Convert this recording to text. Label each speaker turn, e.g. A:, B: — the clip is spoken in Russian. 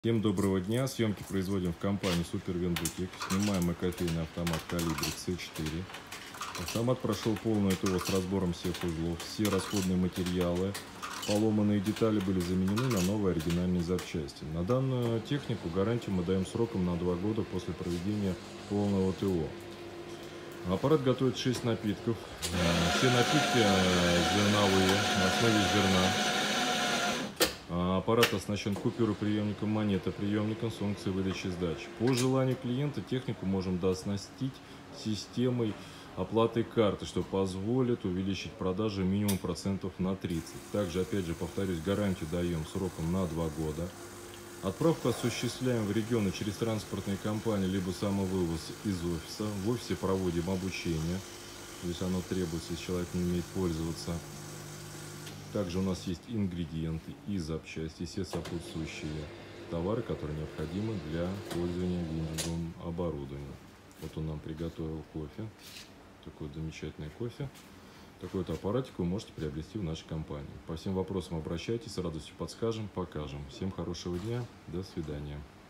A: Всем доброго дня. Съемки производим в компании Super Vent Boutique. Снимаем мы кофейный автомат калибре C4. Автомат прошел полное ТО с разбором всех узлов. Все расходные материалы, поломанные детали были заменены на новые оригинальные запчасти. На данную технику гарантию мы даем сроком на 2 года после проведения полного ТО. Аппарат готовит 6 напитков. Все напитки зерновые, на основе зерна. Аппарат оснащен купюроприемником, монетоприемником с функцией выдачи сдачи. По желанию клиента технику можем дооснастить системой оплаты карты, что позволит увеличить продажи минимум процентов на 30. Также, опять же, повторюсь, гарантию даем сроком на 2 года. Отправку осуществляем в регионы через транспортные компании, либо самовывоз из офиса. В офисе проводим обучение, то есть оно требуется, если человек не умеет пользоваться. Также у нас есть ингредиенты и запчасти, все сопутствующие товары, которые необходимы для пользования винтовым оборудованием. Вот он нам приготовил кофе, такой замечательный кофе. Такой вот аппаратик вы можете приобрести в нашей компании. По всем вопросам обращайтесь, с радостью подскажем, покажем. Всем хорошего дня, до свидания.